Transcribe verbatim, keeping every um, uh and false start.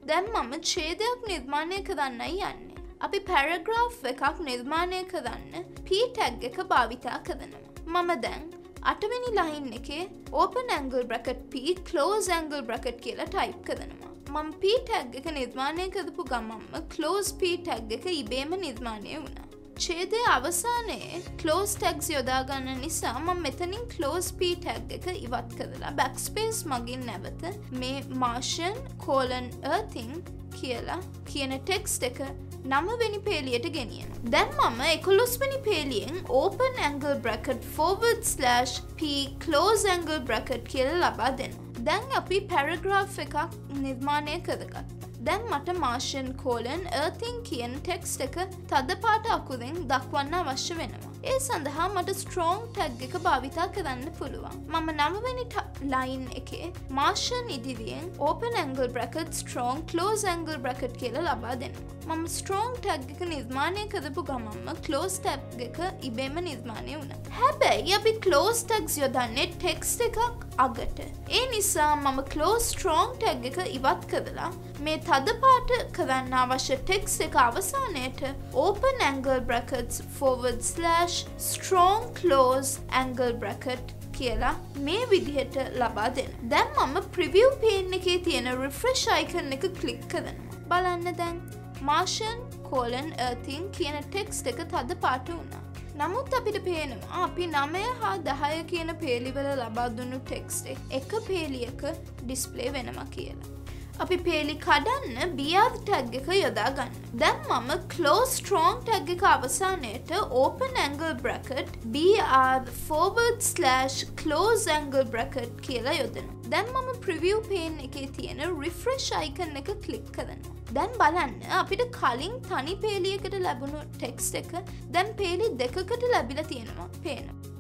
දැන් මම ඡේදයක් නිර්මාණය කරන්නයි යන්නේ. අපි පැරග්‍රාෆ් එකක් නිර්මාණය කරන්න P tag එක භාවිතා කරනවා. මම දැන් අටවෙනි ලයින් එකේ open angle bracket P close angle bracket කියලා ටයිප් කරනවා. මම P tag එක නිර්මාණය කරපු ගමන්ම close P tag එක ඉබේම නිර්මාණය වුණා. ඡේදයේ අවසානයේ close tags යොදා ගන්න නිසා මම මෙතනින් close P tag එක ඉවත් කරලා backspace මගින් නැවත මේ Martian colon earthing කියලා කියන text එක නවවෙනි පේලියට ගෙනියනවා. දැන් මම එකොළොස් වෙනි පේලියෙන් open angle bracket forward slash P close angle bracket කියලා ලබා දෙනවා. දැන් අපි paragraph එකක් නිර්මාණය කරගත්තා. දැන් මට Martian colon earthing කියන text එක තද පාට අකුරෙන් දක්වන්න අවශ්‍ය වෙනවා. ඒ සඳහා මට strong tag එක භාවිතා කරන්න පුළුවන්. මම නවවෙනි line එකේ Martian ඉදිරියෙන් open angle bracket strong close angle bracket කියලා ලබා දෙනවා. මම strong tag එක නිර්මාණය කරපු ගමන්ම close tag එක ඉබේම නිර්මාණය වුණා. හැබැයි අපි close tags යොදන්නේ text එකක් අගට. ඒ නිසා මම close strong tag එක ඉවත් කරලා මේ තද පාට කරන්න අවශ්‍ය text එක අවසානයේට open angle brackets forward slash strong close angle bracket කියලා මේ විදිහට ලබා දෙනවා. දැන් මම preview pane එකේ තියෙන refresh icon එක click කරනවා. බලන්න දැන් Martian colon earthing කියන text එක තද පාට වුණා. නමුත් අපිට පේනවා අපි නවය හා දහය කියන පේලිවල ලබා දුන්නු text එක පේලියක display වෙනවා කියලා. අපි පේලි කඩන්න B R tag එක යොදා ගන්න. දැන් මම close strong tag එක අවසානයේට open angle bracket B R forward slash close angle bracket කියලා යොදනවා. දැන් මම preview pane එකේ තියෙන refresh icon එක click කරනවා. දැන් බලන්න අපිට කලින් තනි පේලියකට ලැබුණු text එක දැන් පේලි දෙකකට ලැබිලා තියෙනවා පේනවා.